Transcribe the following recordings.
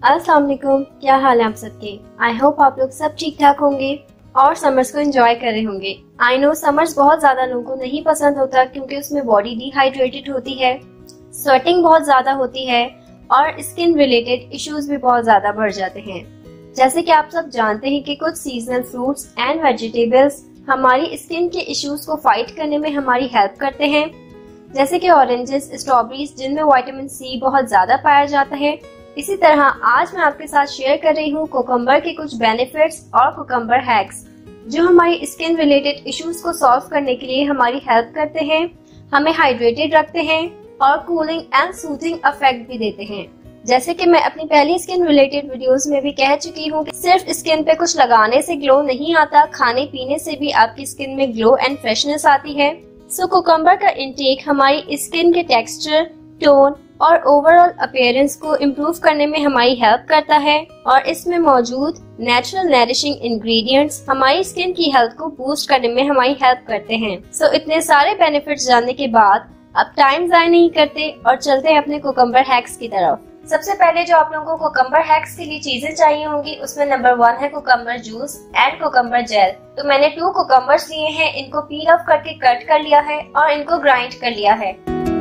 अस्सलाम वालेकुम, क्या हाल है आप सबके। आई होप आप लोग सब ठीक ठाक होंगे और समर्स को एंजॉय कर रहे होंगे। आई नो समर्स बहुत ज्यादा लोगों को नहीं पसंद होता क्योंकि उसमें बॉडी डिहाइड्रेटेड होती है, स्वेटिंग बहुत ज्यादा होती है और स्किन रिलेटेड इश्यूज भी बहुत ज्यादा बढ़ जाते हैं। जैसे कि आप सब जानते हैं कि कुछ सीजनल फ्रूट्स एंड वेजिटेबल्स हमारी स्किन के इश्यूज को फाइट करने में हमारी हेल्प करते हैं, जैसे कि ऑरेंजेस, स्ट्रॉबेरीज जिनमें विटामिन सी बहुत ज्यादा पाया जाता है। इसी तरह आज मैं आपके साथ शेयर कर रही हूँ कुकम्बर के कुछ बेनिफिट्स और कुकम्बर हैक्स जो हमारी स्किन रिलेटेड इश्यूज को सॉल्व करने के लिए हमारी हेल्प करते हैं, हमें हाइड्रेटेड रखते हैं और कूलिंग एंड सूथिंग इफेक्ट भी देते हैं। जैसे कि मैं अपनी पहली स्किन रिलेटेड वीडियोस में भी कह चुकी हूँ कि सिर्फ स्किन पे कुछ लगाने से ग्लो नहीं आता, खाने पीने से भी आपकी स्किन में ग्लो एंड फ्रेशनेस आती है। सो कुकम्बर का इंटेक हमारी स्किन के टेक्सचर, टोन और ओवरऑल अपीयरेंस को इम्प्रूव करने में हमारी हेल्प करता है और इसमें मौजूद नेचुरल नरिशिंग इंग्रेडिएंट्स हमारी स्किन की हेल्थ को बूस्ट करने में हमारी हेल्प करते हैं। सो इतने सारे बेनिफिट्स जानने के बाद अब टाइम ज़ाया नहीं करते और चलते हैं अपने कुकम्बर हैक्स की तरफ। सबसे पहले जो आप लोगों को कुकम्बर हैक्स के लिए चीजें चाहिए होंगी उसमें नंबर 1 है cucumber juice and cucumber gel. तो मैंने 2 कुकम्बर्स लिए हैं, इनको पील ऑफ करके कट कर लिया है और इनको ग्राइंड कर लिया है।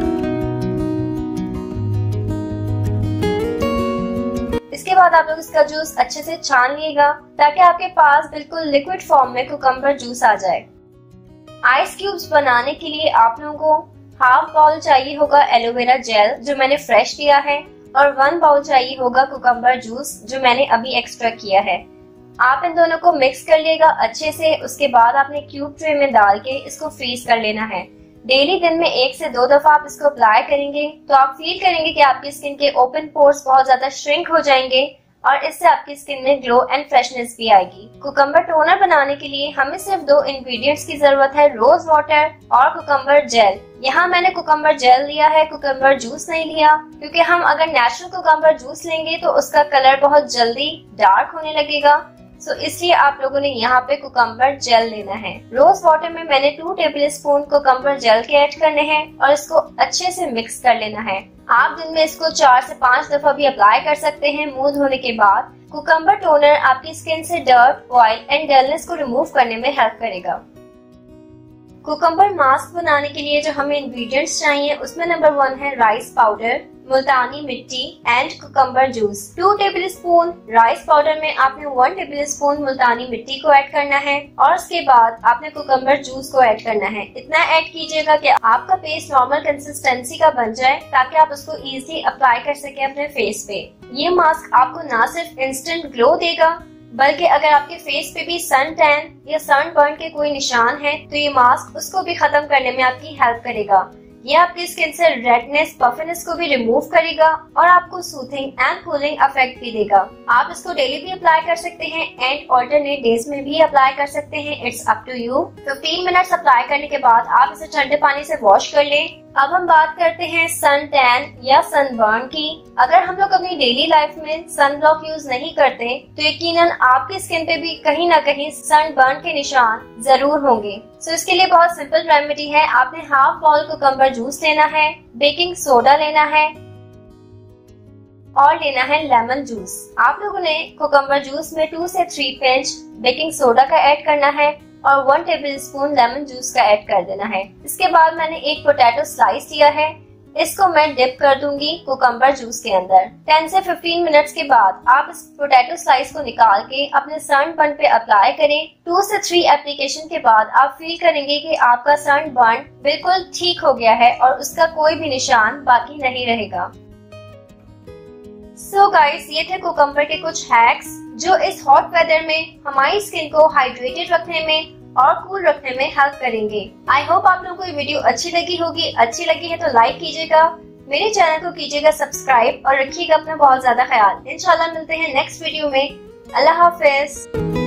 इसके बाद आप लोग इसका जूस अच्छे से छान लिएगा ताकि आपके पास बिल्कुल लिक्विड फॉर्म में कुकम्बर जूस आ जाए। आइस क्यूब्स बनाने के लिए आप लोगों को हाफ बाउल चाहिए होगा एलोवेरा जेल जो मैंने फ्रेश लिया है और 1 बाउल चाहिए होगा कुकम्बर जूस जो मैंने अभी एक्स्ट्रा किया है। आप इन दोनों को मिक्स कर लिएगा अच्छे से। उसके बाद आपने क्यूब ट्रे में डाल के इसको फ्रीज कर लेना है। डेली दिन में 1 से 2 दफा आप इसको अप्लाई करेंगे तो आप फील करेंगे कि आपकी स्किन के ओपन पोर्स बहुत ज्यादा श्रिंक हो जाएंगे और इससे आपकी स्किन में ग्लो एंड फ्रेशनेस भी आएगी। कुकम्बर टोनर बनाने के लिए हमें सिर्फ 2 इंग्रेडिएंट्स की जरूरत है, रोज वाटर और कुकम्बर जेल। यहाँ मैंने कुकम्बर जेल लिया है, कुकम्बर जूस नहीं लिया, क्योंकि हम अगर नेचुरल कुकम्बर जूस लेंगे तो उसका कलर बहुत जल्दी डार्क होने लगेगा। सो इसलिए आप लोगों ने यहाँ पे कुकम्बर जेल लेना है। रोज वाटर में मैंने 2 टेबल स्पून कुकम्बर जेल के ऐड करने हैं और इसको अच्छे से मिक्स कर लेना है। आप दिन में इसको 4 से 5 दफा भी अप्लाई कर सकते हैं मुंह धोने के बाद। कुकम्बर टोनर आपकी स्किन से डर्ट, ऑयल एंड डलनेस को रिमूव करने में हेल्प करेगा। कुकम्बर मास्क बनाने के लिए जो हमें इंग्रेडिएंट्स चाहिए उसमें नंबर 1 है rice powder, multani mitti and cucumber juice. 2 tablespoon rice powder में आपने 1 टेबल स्पून मुल्तानी मिट्टी को ऐड करना है और उसके बाद आपने कुकम्बर जूस को ऐड करना है। इतना ऐड कीजिएगा कि आपका पेस्ट नॉर्मल कंसिस्टेंसी का बन जाए ताकि आप उसको इजीली अप्लाई कर सके अपने फेस पे। ये मास्क आपको ना सिर्फ इंस्टेंट ग्लो देगा बल्कि अगर आपके फेस पे भी सन टैन या सन बर्न के कोई निशान है तो ये मास्क उसको भी खत्म करने में आपकी हेल्प करेगा। ये आपकी स्किन से रेडनेस, पफिनेस को भी रिमूव करेगा और आपको सूथिंग एंड कूलिंग इफेक्ट भी देगा। आप इसको डेली भी अप्लाई कर सकते हैं एंड ऑल्टरनेट डेज में भी अप्लाई कर सकते हैं, it's up to you. 15 minutes apply करने के बाद आप इसे ठंडे पानी से वॉश कर लें। अब हम बात करते हैं सन टैन या सनबर्न की। अगर हम लोग अपनी डेली लाइफ में सन ब्लॉक यूज नहीं करते तो यकीनन आपकी स्किन पे भी कहीं ना कहीं सनबर्न के निशान जरूर होंगे। सो इसके लिए बहुत सिंपल रेमेडी है। आपने हाफ बाउल कुकम्बर जूस लेना है, बेकिंग सोडा लेना है और लेना है लेमन जूस। आप लोगों ने कुकम्बर जूस में 2 से 3 पिंच बेकिंग सोडा का ऐड करना है और 1 टेबल स्पून लेमन जूस का ऐड कर देना है। इसके बाद मैंने एक पोटैटो स्लाइस लिया है, इसको मैं डिप कर दूंगी कुकम्बर जूस के अंदर। 10 से 15 मिनट्स के बाद आप इस पोटैटो स्लाइस को निकाल के अपने सनबर्न पे अप्लाई करें। 2 से 3 एप्लीकेशन के बाद आप फील करेंगे कि आपका सनबर्न बिल्कुल ठीक हो गया है और उसका कोई भी निशान बाकी नहीं रहेगा। सो गाइस, ये थे कुकम्बर के कुछ हैक्स जो इस हॉट वेदर में हमारी स्किन को हाइड्रेटेड रखने में और कूल रखने में हेल्प करेंगे। आई होप आप लोगों को ये वीडियो अच्छी लगी होगी। अच्छी लगी है तो लाइक कीजिएगा, मेरे चैनल को कीजिएगा सब्सक्राइब और रखिएगा अपना बहुत ज्यादा ख्याल। इंशाल्लाह मिलते हैं नेक्स्ट वीडियो में। अल्लाह हाफिज।